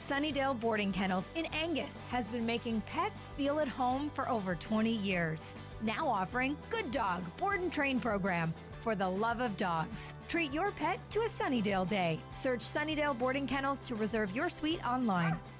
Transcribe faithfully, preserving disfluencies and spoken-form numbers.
Sunnidale Boarding Kennels in Angus has been making pets feel at home for over twenty years. Now offering Good Dog Board and Train program for the love of dogs. Treat your pet to a Sunnidale day. Search Sunnidale Boarding Kennels to reserve your suite online.